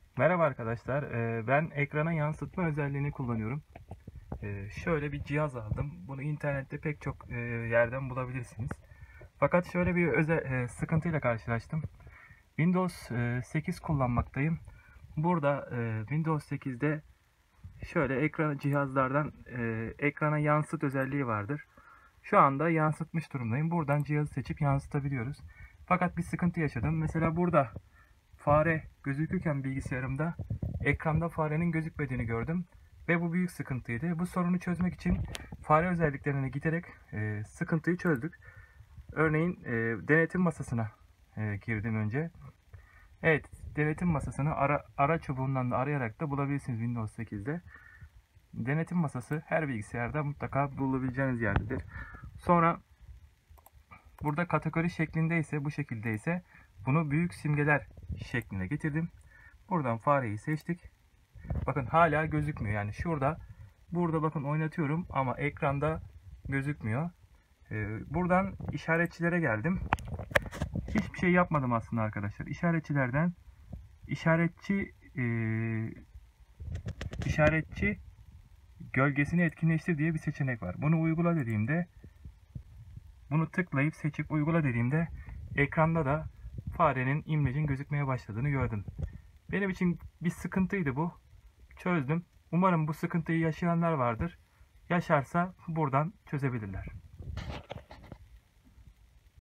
Merhaba arkadaşlar. Ben ekrana yansıtma özelliğini kullanıyorum. Şöyle bir cihaz aldım. Bunu internette pek çok yerden bulabilirsiniz. Fakat şöyle bir sıkıntıyla karşılaştım. Windows 8 kullanmaktayım. Burada Windows 8'de şöyle ekran cihazlardan ekrana yansıt özelliği vardır. Şu anda yansıtmış durumdayım. Buradan cihazı seçip yansıtabiliyoruz. Fakat bir sıkıntı yaşadım. Mesela burada fare gözükürken bilgisayarımda ekranda farenin gözükmediğini gördüm ve bu büyük sıkıntıydı. Bu sorunu çözmek için fare özelliklerine giderek sıkıntıyı çözdük. Örneğin denetim masasına girdim önce. Evet, denetim masasını ara çubuğundan da arayarak da bulabilirsiniz Windows 8'de. Denetim masası her bilgisayarda mutlaka bulabileceğiniz yerdedir. Sonra burada kategori şeklinde ise bu şekilde ise bunu büyük simgeler şekline getirdim. Buradan fareyi seçtik. Bakın hala gözükmüyor. Yani burada bakın oynatıyorum ama ekranda gözükmüyor. Buradan işaretçilere geldim. Hiçbir şey yapmadım aslında arkadaşlar. İşaretçilerden işaretçi gölgesini etkinleştir diye bir seçenek var. Bunu uygula dediğimde, bunu tıklayıp seçip uygula dediğimde ekranda da farenin, imlecin gözükmeye başladığını gördüm. Benim için bir sıkıntıydı bu. Çözdüm. Umarım bu sıkıntıyı yaşayanlar vardır. Yaşarsa buradan çözebilirler.